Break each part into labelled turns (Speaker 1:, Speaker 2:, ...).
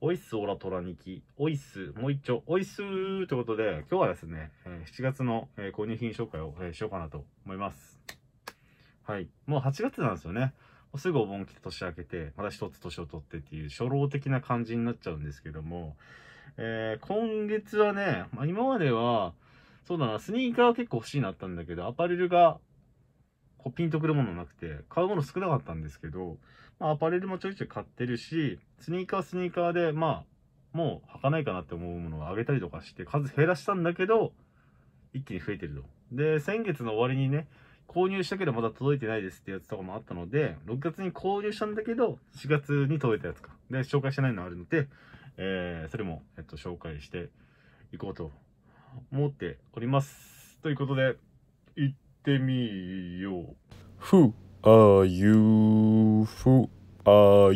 Speaker 1: おいっす、オラトラニキ。おいっす、もう一丁、おいっすーということで、今日はですね、7月の、購入品紹介を、しようかなと思います。はい。もう8月なんですよね。もうすぐお盆来て年明けて、また一つ年を取ってっていう初老的な感じになっちゃうんですけども、今月はね、今までは、そうだな、スニーカーは結構欲しいなったんだけど、アパレルがこうピンとくるものなくて、買うもの少なかったんですけど、アパレルもちょいちょい買ってるし、スニーカーはスニーカーで、もう履かないかなって思うものをあげたりとかして数減らしたんだけど、一気に増えてると。で、先月の終わりにね、購入したけどまだ届いてないですってやつとかもあったので、6月に購入したんだけど、4月に届いたやつか。で、紹介してないのあるので、それも、紹介していこうと思っております。ということで、行ってみよう。
Speaker 2: Who are you? Who are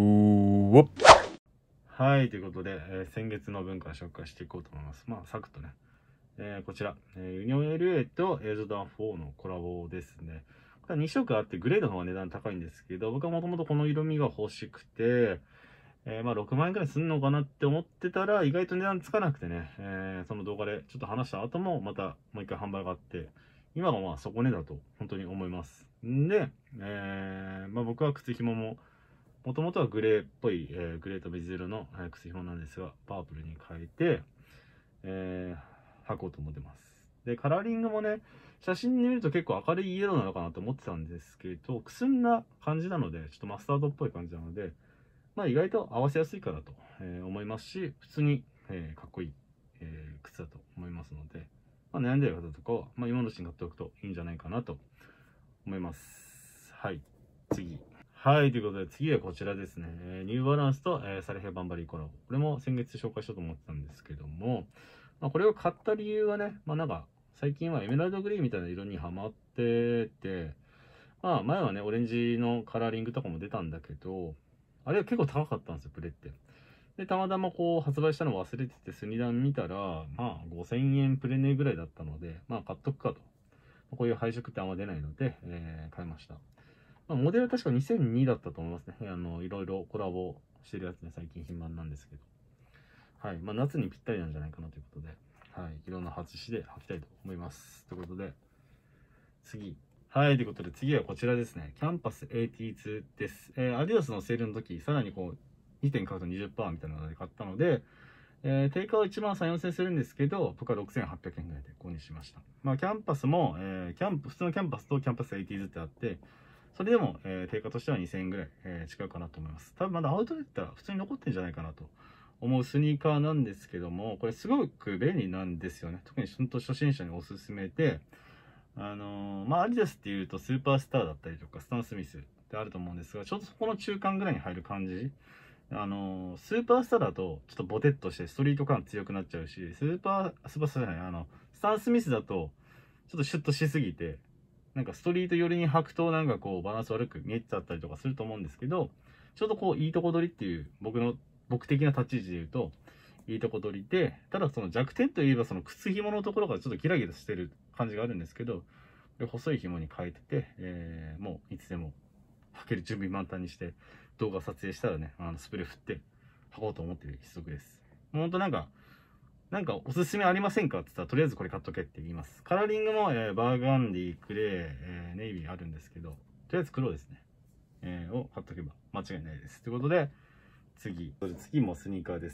Speaker 2: you?
Speaker 1: はい、ということで、先月の文化を紹介していこうと思います。サクッとね。こちら、ユニオン LA とエイジョダン4のコラボですね。これは2色あって、グレーの方が値段高いんですけど、僕はもともとこの色味が欲しくて、6万円くらいすんのかなって思ってたら、意外と値段つかなくてね、その動画でちょっと話した後も、またもう一回販売があって、今が底値だと本当に思います。んで、僕は靴紐も、もともとはグレーっぽい、グレーと水色の、靴紐なんですが、パープルに変えて、履こうと思ってます。で、カラーリングもね、写真で見ると結構明るいイエローなのかなと思ってたんですけど、くすんだ感じなので、ちょっとマスタードっぽい感じなので、意外と合わせやすいかなと思いますし、普通にかっこいい靴だと思いますので、悩んでる方とかは、今のうちに買っておくといいんじゃないかなと思います。はい、次。はい、ということで次はこちらですね。ニューバランスとサレヘバンバリーコラボ。これも先月紹介しようと思ってたんですけども、これを買った理由はね、最近はエメラルドグリーンみたいな色にハマってて、前はね、オレンジのカラーリングとかも出たんだけど、あれは結構高かったんですよ、プレって。で、たまたまこう発売したの忘れてて、スニダン見たら、5000円プレネぐらいだったので、買っとくかと。こういう配色ってあんま出ないので、買いました。モデルは確か2002だったと思いますね。いろいろコラボしてるやつね、最近頻繁なんですけど。はい。夏にぴったりなんじゃないかなということで、はい。いろんな外しで履きたいと思います。ということで、次。はい。ということで、次はこちらですね。キャンパス AT2 です。アディダスのセールの時、さらにこう、2点買うと 20% みたいなので買ったので、定価は1万3、4千するんですけど、僕は6800円ぐらいで購入しました。キャンパスも、普通のキャンパスとキャンパス AT2 ってあって、それでも、定価としては2000円ぐらい、違うかなと思います。多分まだアウトレットは普通に残ってるんじゃないかなと思うスニーカーなんですけども、これすごく便利なんですよね。特に初心者におすすめで、アディダスっていうとスーパースターだったりとか、スタン・スミスってあると思うんですが、ちょうどそこの中間ぐらいに入る感じ。スーパースターだとちょっとボテッとしてストリート感強くなっちゃうし、スーパースターじゃない、スタン・スミスだとちょっとシュッとしすぎて、ストリート寄りに履くとバランス悪く見えちゃったりとかすると思うんですけど、ちょうどこういいとこ取りっていう僕的な立ち位置で言うと、いいとこ取りで、ただその弱点といえばその靴紐のところがちょっとギラギラしてる感じがあるんですけど、細い紐に変えてて、もういつでも履ける準備満タンにして動画撮影したらね、スプレー振って履こうと思ってる一足です。ほんとおすすめありませんかって言ったら、とりあえずこれ買っとけって言います。カラーリングも、バーガンディ、グレー、ネイビーあるんですけど、とりあえず黒ですね。を買っとけば間違いないです。ということで、次もスニーカーです。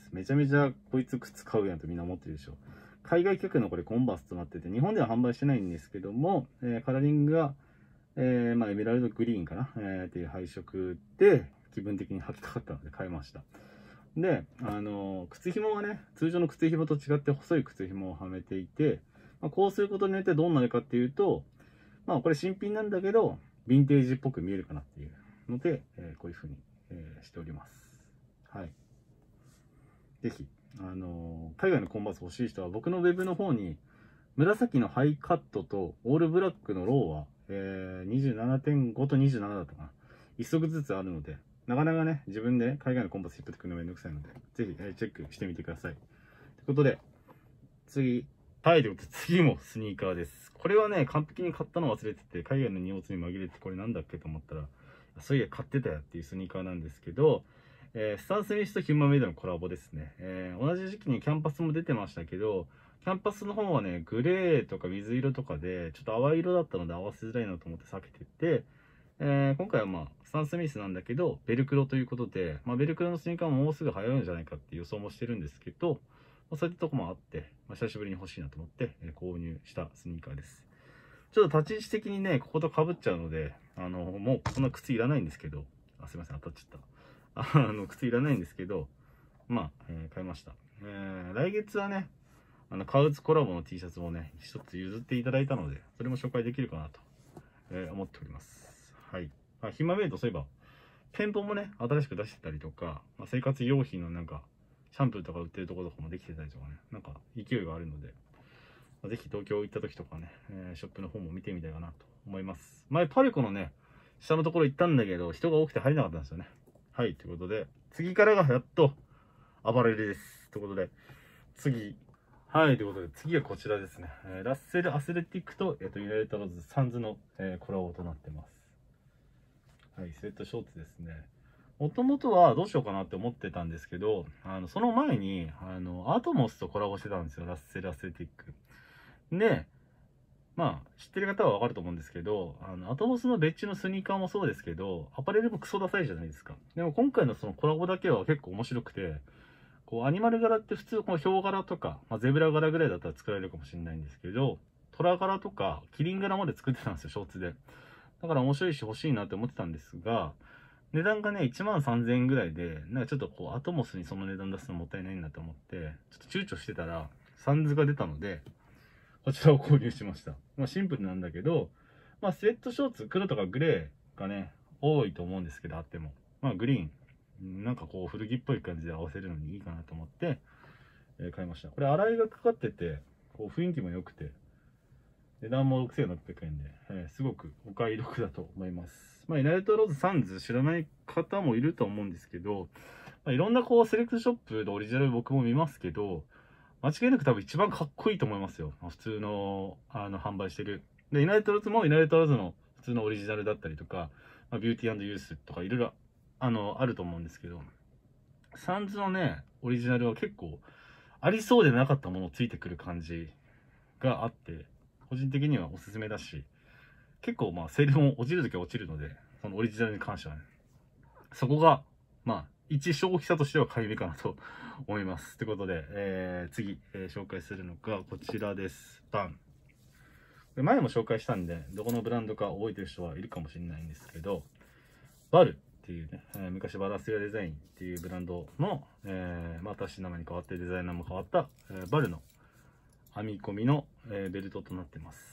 Speaker 1: めちゃめちゃこいつ靴買うやんとみんな思ってるでしょ。海外客のこれコンバースとなってて、日本では販売してないんですけども、カラーリングが、エメラルドグリーンかな、っていう配色で気分的に履きたかったので買いました。で、靴紐がね、通常の靴紐と違って細い靴紐をはめていて、こうすることによってどうなるかっていうと、これ新品なんだけど、ヴィンテージっぽく見えるかなっていうので、こういう風に、しております。はい。ぜひ、海外のコンバース欲しい人は、僕のウェブの方に、紫のハイカットとオールブラックのローは、27.5 と27だったかな。1足ずつあるので、なかなかね、自分で海外のコンパス引っ張ってくるのめんどくさいので、ぜひ、チェックしてみてください。ということで、次。はい、ということで、次もスニーカーです。これはね、完璧に買ったの忘れてて、海外の荷物に紛れてこれなんだっけと思ったら、そういや買ってたよっていうスニーカーなんですけど、 スタン・スミスとヒューマンメイドのコラボですね。同じ時期にキャンパスも出てましたけど、キャンパスの方はね、グレーとか水色とかで、ちょっと淡い色だったので合わせづらいなと思って避けてて、今回はまあ、スタン・スミスなんだけど、ベルクロということで、まあ、ベルクロのスニーカーももうすぐ流行るんじゃないかっていう予想もしてるんですけど、まあ、そういったとこもあって、まあ、久しぶりに欲しいなと思って、購入したスニーカーです。ちょっと立ち位置的にね、ここと被っちゃうので、もうこんな靴いらないんですけど、すいません、当たっちゃった。靴いらないんですけど、まあ、買いました。来月はね、カウツコラボの T シャツもね、一つ譲っていただいたので、それも紹介できるかなと、思っております。はい。ヒマメイド、そういえば、店舗もね、新しく出してたりとか、まあ、生活用品のなんか、シャンプーとか売ってるところとかもできてたりとかね、なんか勢いがあるので、まあ、ぜひ東京行った時とかね、ショップの方も見てみたいかなと思います。前、パルコのね、下のところ行ったんだけど、人が多くて入れなかったんですよね。はい、ということで、次からがやっと、アパレルです。ということで、次。はい、ということで、次はこちらですね。ラッセル・アスレティックと、ユナイテッド・ローズ・サンズの、コラボとなってます。はい、スウェットショーツですね。もともとはどうしようかなって思ってたんですけど、その前に、アトモスとコラボしてたんですよ、ラッセル・アスレティック。で、まあ、知ってる方はわかると思うんですけど、アトモスの別注のスニーカーもそうですけど、アパレルもクソダサいじゃないですか。でも今回のそのコラボだけは結構面白くて、こう、アニマル柄って普通、このヒョウ柄とか、まあ、ゼブラ柄ぐらいだったら作られるかもしれないんですけど、トラ柄とか、キリン柄まで作ってたんですよ、ショーツで。だから面白いし欲しいなって思ってたんですが、値段がね、13,000円ぐらいで、なんかちょっとこう、アトモスにその値段出すのもったいないなと思って、ちょっと躊躇してたら、サンズが出たので、こちらを購入しました。まあシンプルなんだけど、まあスウェットショーツ、黒とかグレーがね、多いと思うんですけど、あっても。まあグリーン、なんかこう古着っぽい感じで合わせるのにいいかなと思って、買いました。これ洗いがかかってて、こう雰囲気も良くて、値段も6600円で、すごくお買い得だと思います。まあ、ユナイテッドローズサンズ知らない方もいると思うんですけど、まあ、いろんなこうセレクトショップのオリジナル僕も見ますけど、間違いなく多分一番かっこいいと思いますよ。普通の、販売してる。で、ユナイテッドローズもユナイテッドローズの普通のオリジナルだったりとか、まあ、ビューティーユースとかいろいろ、あると思うんですけど、サンズのね、オリジナルは結構、ありそうでなかったものついてくる感じがあって、個人的にはおすすめだし、結構まあセールも落ちるときは落ちるので、そのオリジナルに関してはね、そこが、まあ、一消費者としては買い目かなと思います。ということで、次、紹介するのがこちらです。バン。前も紹介したんで、どこのブランドか覚えてる人はいるかもしれないんですけど、バルっていうね、昔バラスヤデザインっていうブランドの、また名前に変わってデザイナーも変わった、バルの編み込みの、ベルトとなってます。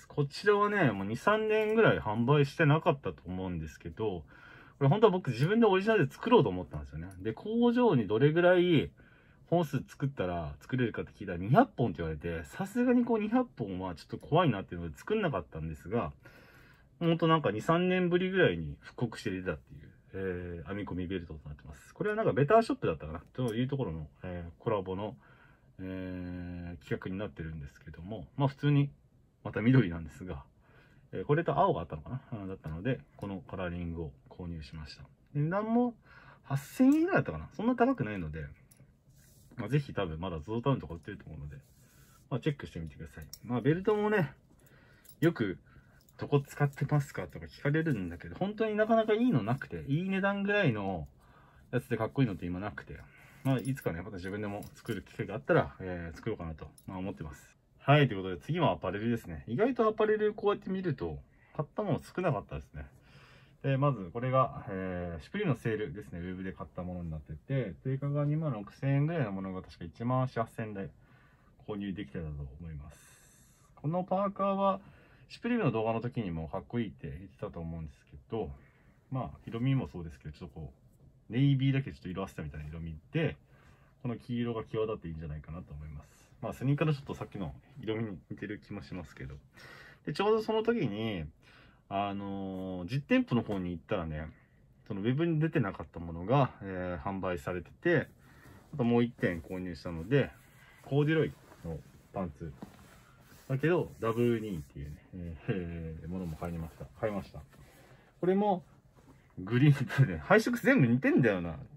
Speaker 1: こちらはね、もう2、3年ぐらい販売してなかったと思うんですけど、これ本当は僕自分でオリジナルで作ろうと思ったんですよね。で、工場にどれぐらい本数作ったら作れるかって聞いたら200本って言われて、さすがにこう200本はちょっと怖いなっていうので作んなかったんですが、ほんとなんか2、3年ぶりぐらいに復刻して出たっていう、編み込みベルトとなってます。これはなんかベターショップだったかなというところの、コラボの、企画になってるんですけども、まあ普通にまた緑なんですが、これと青があったのかなだったので、このカラーリングを購入しました。値段も8000円ぐらいだったかな、そんな高くないので、まあ、ぜひ多分まだゾウタウンとか売ってると思うので、まあ、チェックしてみてください。まあベルトもね、よくどこ使ってますかとか聞かれるんだけど、本当になかなかいいのなくて、いい値段ぐらいのやつでかっこいいのって今なくて、まあいつかね、また自分でも作る機会があったら、作ろうかなと、思ってます。はい、ということで次もアパレルですね。意外とアパレルこうやって見ると、買ったもの少なかったですね。まずこれが、シュプリームのセールですね。ウェブで買ったものになってて、定価が26,000円ぐらいのものが確か14,800円で購入できてたと思います。このパーカーは、シュプリームの動画の時にもかっこいいって言ってたと思うんですけど、まあ、色味もそうですけど、ちょっとこう、ネイビーだけちょっと色あせたみたいな色味で、この黄色が際立っていいんじゃないかなと思います。まあ、スニーカーのちょっとさっきの色味に似てる気もしますけど。で、ちょうどその時に、実店舗の方に行ったらね、そのウェブに出てなかったものが、販売されてて、あともう1点購入したので、コーデュロイのパンツ。だけど、ダブルニーっていうね、ものも買いました。これも、グリーンとね、配色全部似てんだよな。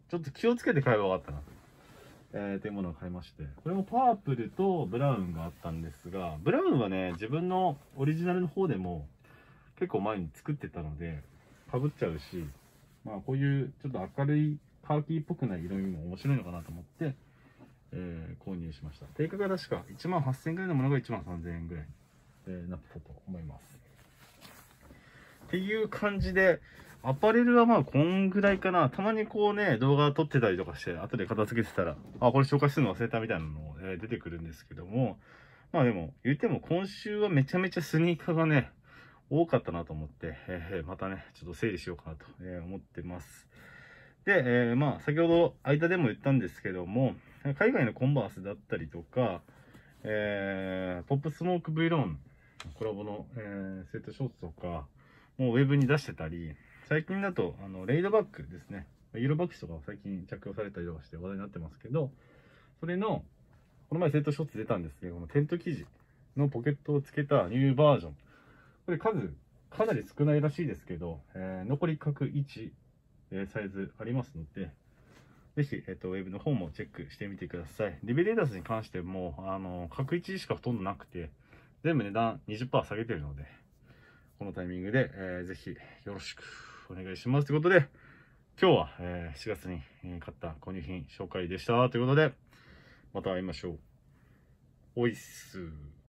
Speaker 1: ちょっと気をつけて買えばよかったな。っていうものを買いまして。これもパープルとブラウンがあったんですが、ブラウンはね、自分のオリジナルの方でも結構前に作ってたので、被っちゃうし、まあこういうちょっと明るいカーキーっぽくない色味も面白いのかなと思って、購入しました。定価が確か18,000円ぐらいのものが13,000円ぐらいになってたと思います。っていう感じで、アパレルはまあこんぐらいかな。たまにこうね、動画撮ってたりとかして、後で片付けてたら、あ、これ紹介するの忘れたみたいなのも、出てくるんですけども、まあでも、言っても今週はめちゃめちゃスニーカーがね、多かったなと思って、またね、ちょっと整理しようかなと、思ってます。で、まあ先ほど間でも言ったんですけども、海外のコンバースだったりとか、ポップスモーク V ローンコラボの、セットショーツとか、もうウェブに出してたり、最近だと、レイドバッグですね。イエローバッグとか最近着用されたりとかして話題になってますけど、それの、この前セットショーツ出たんですけど、このテント生地のポケットをつけたニューバージョン。これ数、かなり少ないらしいですけど、残り各1、サイズありますので、ぜひ、ウェブの方もチェックしてみてください。リベレーダースに関しても、各1しかほとんどなくて、全部値段 20% 下げてるので、このタイミングで、ぜひよろしくお願いしますということで、今日は、7月に買った購入品紹介でしたということで、また会いましょう。おいっすー。